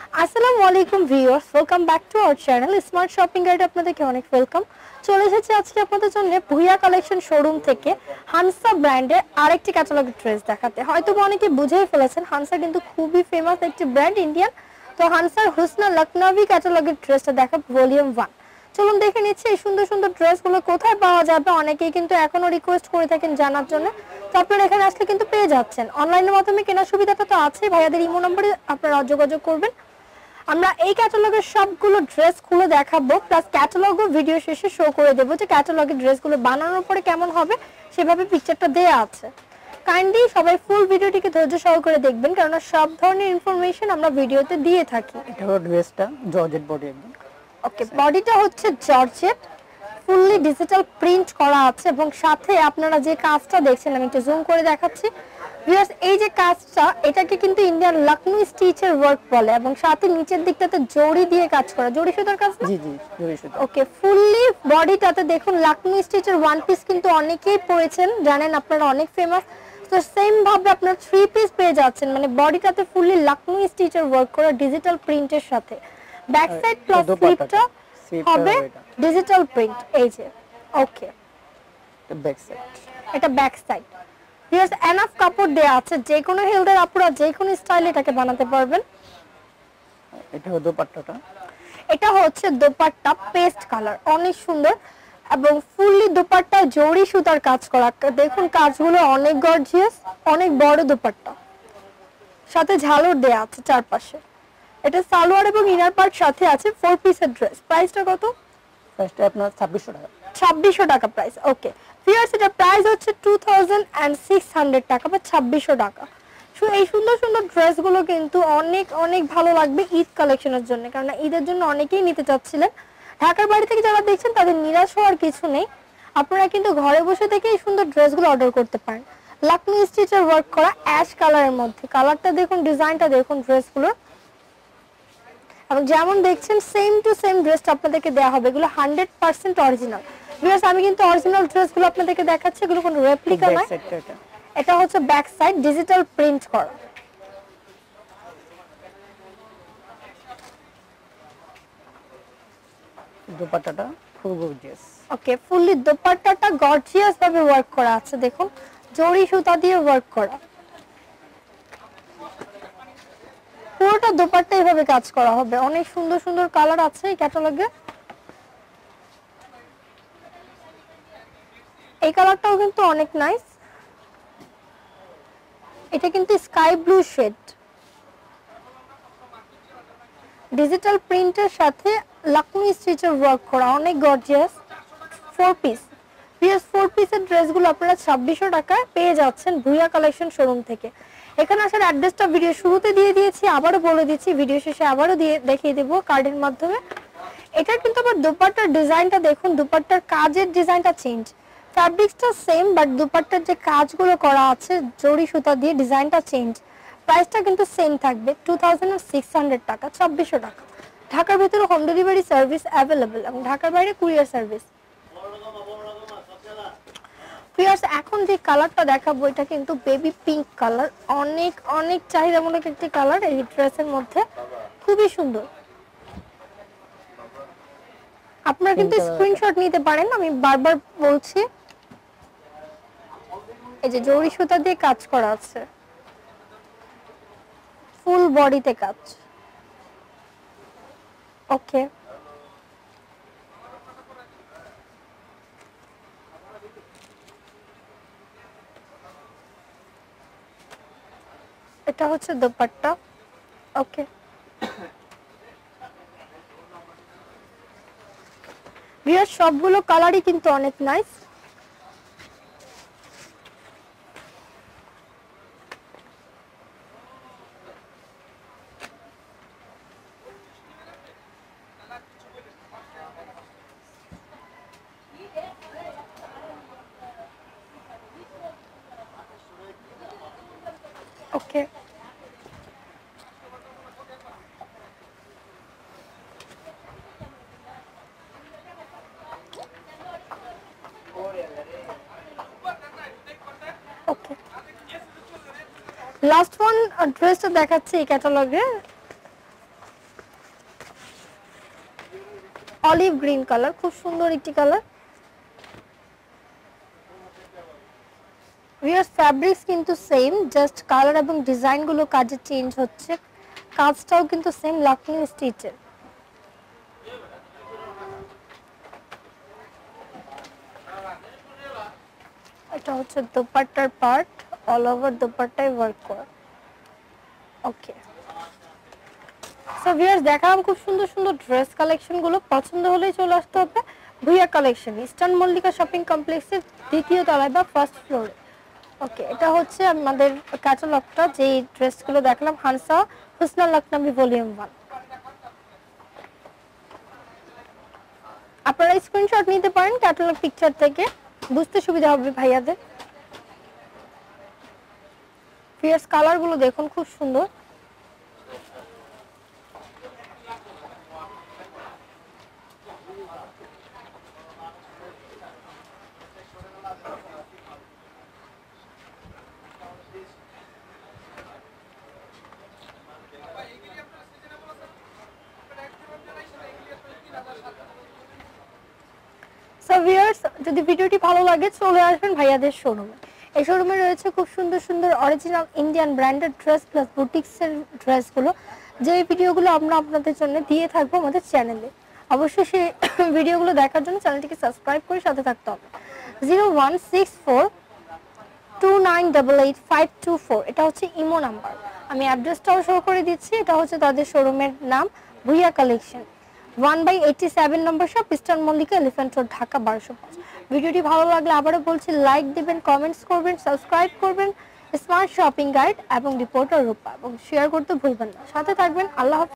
আসসালামু আলাইকুম viewers, welcome back to our channel smart shopping guide. আপনাদেরকে অনেক ওয়েলকাম। চলে এসেছি আজকে আপনাদের জন্য ভুইয়া কালেকশন শোরুম থেকে হানসা ব্র্যান্ডের আরেকটি ক্যাটালগ ড্রেস দেখাতে। হয়তো অনেকে বুঝেই ফেলেছেন হানসা কিন্তু খুবই ফেমাস একটি ব্র্যান্ড ইন্ডিয়ান। তো হানসার হুসনা লাখনাভি ক্যাটালগের ড্রেসটা দেখাবো ভলিউম 1। চলুন দেখে নিচ্ছি এই সুন্দর সুন্দর ড্রেসগুলো কোথায় পাওয়া যাবে। অনেকেই কিন্তু এখনো রিকোয়েস্ট করে থাকেন জানার জন্য, তো আপনারা এখানে আসলে কিন্তু পেয়ে যাচ্ছেন। অনলাইনের মাধ্যমে কেনার সুবিধাটা তো আছে, ভাইয়াদের ইমো নম্বরে আপনারা যোগাযোগ করবেন। আমরা এই ক্যাটালগের সবগুলো ড্রেস খুলে দেখাবো, প্লাস ক্যাটালগও ভিডিও শেষে শো করে দেবো যে ক্যাটালগের ড্রেসগুলো বানানোর পরে কেমন হবে সেভাবে পিকচারটা দেয়া আছে। কাইন্ডলি সবাই ফুল ভিডিওটিকে ধৈর্য সহকারে দেখবেন, কারণ সব ধরনের ইনফরমেশন আমরা ভিডিওতে দিয়ে থাকি। এটা হলো ড্রেসটা জর্জেট বডি একদম। ওকে, বডিটা হচ্ছে জর্জেট, ফুললি ডিজিটাল প্রিন্ট করা আছে এবং সাথে আপনারা যে কাজটা দেখছেন আমি একটু জুম করে দেখাচ্ছি ভিউয়ার্স। এই যে কাজটা এটাকে কিন্তু ইন্ডিয়ান লখনৌ স্টিচের ওয়ার্ক বলে এবং সাথে নিচের দিকটাতে জড়ি দিয়ে কাজ করা, জড়ি সুতার কাজ না? জি জি, জড়ি সুতা। ওকে, ফুললি বডিটাতে দেখুন লখনৌ স্টিচের ওয়ান পিস কিন্তু অনেকেই পরেছেন, জানেন আপনারা অনেক ফেমাস। তো সেম ভাবে আপনারা থ্রি পিস পেয়ে যাচ্ছেন, মানে বডিটাতে ফুললি লখনৌ স্টিচের ওয়ার্ক করা ডিজিটাল প্রিন্টের সাথে। ব্যাক সাইড প্লাস স্লিপটা হবে ডিজিটাল প্রিন্ট। এই যে ওকে, ব্যাক সাইড, এটা ব্যাক সাইড। ভিউয়ার্স এনাফ কাপড় দেয়া আছে, যে কোনো হেলদের আপুরা যে কোনো স্টাইলে এটাকে বানাতে পারবেন। এটা হলো দোপাট্টাটা। এটা হচ্ছে দোপাট্টা, পেস্ট কালার, অনেক সুন্দর এবং ফুললি দোপাট্টা জড়ি সুতার কাজ করা। দেখুন কাজগুলো অনেক গর্জিয়াস, অনেক বড় দোপাট্টা, সাথে ঝালর দেয়া আছে চারপাশে। এটা সালোয়ার এবং ইনার পার্ট সাথে আছে। 4 পিসের ড্রেস। প্রাইসটা কত? প্রাইসটা আপনার 2600 টাকা। 2600 টাকা প্রাইস। ওকে ভিউয়ার্স, এটা প্রাইস হচ্ছে 2600 টাকা বা 2600 টাকা। এই সুন্দর সুন্দর ড্রেসগুলো কিন্তু অনেক অনেক ভালো লাগবে ঈদ কালেকশনের জন্য, কারণ ঈদের জন্য অনেকেই নিতে চাচ্ছিলেন। ঢাকার বাড়ি থেকে যারা দেখছেন তাদের নিরাশ হওয়ার কিছু নেই, আপনারা কিন্তু ঘরে বসে থেকে এই সুন্দর ড্রেসগুলো অর্ডার করতে পারেন। লখনৌ স্টিচের ওয়ার্ক করা অ্যাশ কালারের মধ্যে, কালারটা দেখুন, ডিজাইনটা দেখুন ড্রেসগুলোর, এবং যেমন দেখছেন সেম টু সেম ড্রেসটা আপনাদেরকে দেওয়া হবে। এগুলো 100% অরিজিনাল। ভিউয়ার্স আমি কিন্তু অরিজিনাল ড্রেসগুলো আপনাদেরকে দেখাচ্ছি, এগুলো কোনো রেপ্লিকা নয়। এটা হচ্ছে ব্যাক সাইড ডিজিটাল প্রিন্ট করা। দোপাট্টাটা খুব গর্জিয়াস। ওকে, ফুললি দোপাট্টাটা গর্জিয়াস ভাবে ওয়ার্ক করা আছে, দেখুন জড়ি সুতা দিয়ে ওয়ার্ক করা। পুরোটা দোপাট্টা এইভাবে কাজ করা হবে। অনেক সুন্দর সুন্দর কালার আছে এই ক্যাটালগে। এই কালারটাও কিন্তু অনেক নাইস। এটা কিন্তু স্কাই ব্লু শেড, ডিজিটাল প্রিন্টের সাথে লখনৌ স্টিচের ওয়ার্ক করা, অনেক গর্জিয়াস। 4 পিস। পিএস 4 পিসের ড্রেসগুলো আপনারা 2600 টাকায় পেয়ে যাচ্ছেন ভুইয়া কালেকশন শোরুম থেকে। এখানে আসার অ্যাড্রেসটা ভিডিও শুরুতে দিয়ে দিয়েছি, আবারও বলে দিচ্ছি, ভিডিও শেষে আবারও দেখিয়ে দেবো কার্ডের মাধ্যমে। এটা কিন্তু আবার দুপাট্টার ডিজাইনটা দেখুন, দুপাট্টার কাজের ডিজাইনটা চেঞ্জ, ফ্যাব্রিক্সটা সেম বাট দুপাট্টার যে কাজগুলো করা আছে জড়ি সুতা দিয়ে ডিজাইনটা চেঞ্জ। প্রাইসটা কিন্তু সেম থাকবে 2600 টাকা, 2600 টাকা। ঢাকার ভিতরে হোম ডেলিভারি সার্ভিস অ্যাভেলেবেল এবং ঢাকার বাইরে কুরিয়ার সার্ভিস। ভিউয়ার্স এখন যে কালারটা দেখাবো এটা কিন্তু বেবি পিঙ্ক কালার, অনেক অনেক চাহিদামূলক একটি কালার এই ড্রেসের মধ্যে, খুবই সুন্দর। আপনারা কিন্তু স্ক্রিনশট নিতে পারেন, আমি বারবার বলছি। এই যে জড়ি সুতা দিয়ে কাজ করা আছে, ফুল বডিতে কাজ। ওকে, এটা হচ্ছে দোপাট্টা। ওকে ভিউয়ার্স, সবগুলো কালারই কিন্তু অনেক nice. Okay, okay last one ড্রেসটা দেখাচ্ছি এই ক্যাটালগে। অলিভ গ্রিন কালার, খুব সুন্দর একটি কালার। ভিউয়ার্স ফ্যাব্রিক্স কিন্তু সেম, জাস্ট কালার এবং ডিজাইন গুলো কাজে চেঞ্জ হচ্ছে। কাজটাও কিন্তু সেম লাখনৌ স্টিচের। এটা হচ্ছে দোপাট্টার পার্ট, অল ওভার দোপাট্টায় ওয়ার্ক করা। ওকে, সো ভিউয়ার্স দেখালাম খুব সুন্দর সুন্দর ড্রেস কালেকশন গুলো। পছন্দ হলেই চলে আসতে হবে Bhuiya collection, eastern Mallika shopping কমপ্লেক্সের দ্বিতীয় তলায় বা ফার্স্ট ফ্লোরে। ওকে, এটা হচ্ছে আমাদের ক্যাটালগটা, যে ড্রেসগুলো দেখলাম হানসা হুসনা লাখনাবি ভলিউম 1। আপনারা স্ক্রিনশট নিতে পারেন ক্যাটালগ পিকচার থেকে, বুঝতে সুবিধা হবে ভাইয়াদের। ফিয়ার্স কালারগুলো দেখুন খুব সুন্দর। সো ভিউয়ার্স যদি ভিডিওটি ভালো লাগে চলে আসবেন ভাইয়াদের শোরুমে। এই শোরুমে রয়েছে খুব সুন্দর সুন্দর original Indian branded dress plus বুটিক্সের ড্রেসগুলো, যে ভিডিওগুলো আমরা আপনাদের জন্য দিয়ে থাকবো আমাদের চ্যানেলে। অবশ্যই সেই ভিডিওগুলো দেখার জন্য চ্যানেলটিকে সাবস্ক্রাইব করে সাথে থাকতে হবে। 016429885524 এটা হচ্ছে ইমো নাম্বার। আমি অ্যাড্রেসটাও শো করে দিচ্ছি। এটা হচ্ছে তাদের শোরুমের নাম, ভুইয়া কালেকশন, 1/87 নম্বর shop, eastern Mallika, elephant road, Dhaka 1205। ভিডিওটি ভালো লাগলে আবারও বলছি লাইক দিবেন, কমেন্টস করবেন, সাবস্ক্রাইব করবেন স্মার্ট শপিং গাইড এবং রিপোর্টার রূপা, এবং শেয়ার করতে ভুলবেন না। সাথে থাকবেন। আল্লাহ হাফেজ।